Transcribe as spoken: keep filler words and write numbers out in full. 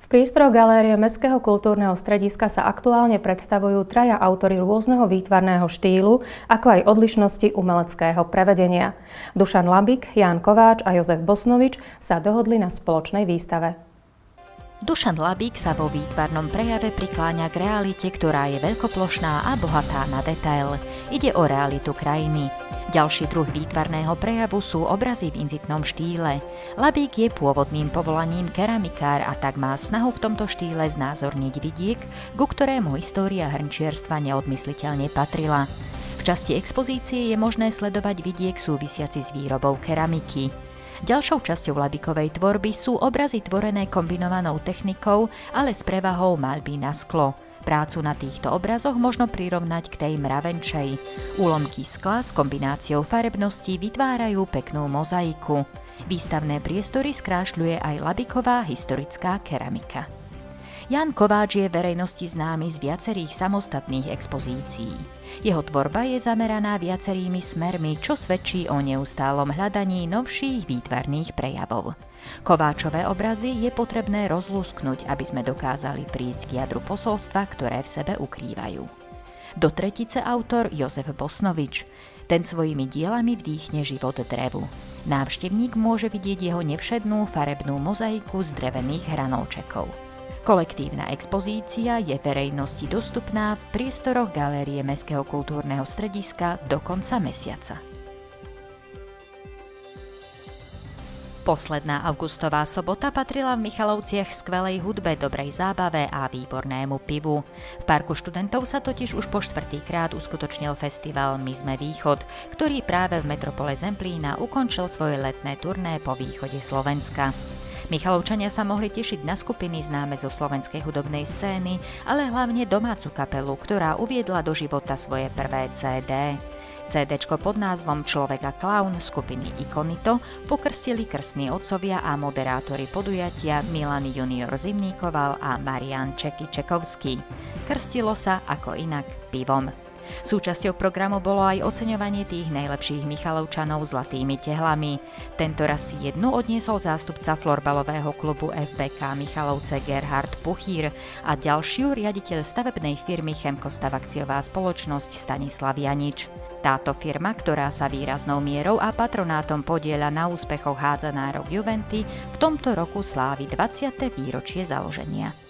V priestoroch Galérie Mestského kultúrneho strediska sa aktuálne predstavujú traja autori rôzneho výtvarného štýlu, ako aj odlišnosti umeleckého prevedenia. Dušan Labík, Ján Kováč a Jozef Bosnovič sa dohodli na spoločnej výstave. Dušan Labík sa vo výtvarnom prejave prikláňa k realite, ktorá je veľkoplošná a bohatá na detail. Ide o realitu krajiny. Ďalší druh výtvarného prejavu sú obrazy v inzitnom štýle. Labík je pôvodným povolaním keramikár a tak má snahu v tomto štýle znázorniť vidiek, ku ktorému história hrnčiarstva neodmysliteľne patrila. V časti expozície je možné sledovať vidiek súvisiaci s výrobou keramiky. Ďalšou časťou Labíkovej tvorby sú obrazy tvorené kombinovanou technikou, ale s prevahou maľby na sklo. Prácu na týchto obrazoch možno prirovnať k tej mravenčej. Úlomky skla s kombináciou farebností vytvárajú peknú mozaiku. Výstavné priestory skrášľuje aj Labíková historická keramika. Ján Kováč je verejnosti známy z viacerých samostatných expozícií. Jeho tvorba je zameraná viacerými smermi, čo svedčí o neustálom hľadaní novších výtvarných prejavov. Kováčové obrazy je potrebné rozlúsknuť, aby sme dokázali prísť k jadru posolstva, ktoré v sebe ukrývajú. Do tretice autor Jozef Bosnovič. Ten svojimi dielami vdýchne život drevu. Návštevník môže vidieť jeho nevšednú farebnú mozaiku z drevených hranolčekov. Kolektívna expozícia je verejnosti dostupná v priestoroch Galérie Mestského kultúrneho strediska do konca mesiaca. Posledná augustová sobota patrila v Michalovciach skvelej hudbe, dobrej zábave a výbornému pivu. V Parku študentov sa totiž už po štvrtýkrát uskutočnil festival My sme východ, ktorý práve v metropole Zemplína ukončil svoje letné turné po východe Slovenska. Michalovčania sa mohli tešiť na skupiny známe zo slovenskej hudobnej scény, ale hlavne domácu kapelu, ktorá uviedla do života svoje prvé cé dé. cé déčko pod názvom Človek a klaun skupiny Ikonito pokrstili krstní otcovia a moderátori podujatia Milan junior Zimníkoval a Marián Čeky Čekovský. Krstilo sa ako inak pivom. Súčasťou programu bolo aj oceňovanie tých najlepších Michalovčanov zlatými tehlami. Tento raz si jednu odniesol zástupca florbalového klubu ef bé ká Michalovce Gerhard Puchír a ďalšiu riaditeľ stavebnej firmy Chemkostav akciová spoločnosť Stanislav Janič. Táto firma, ktorá sa výraznou mierou a patronátom podieľa na úspechoch hádzanárov Juventy, v tomto roku slávi dvadsiate výročie založenia.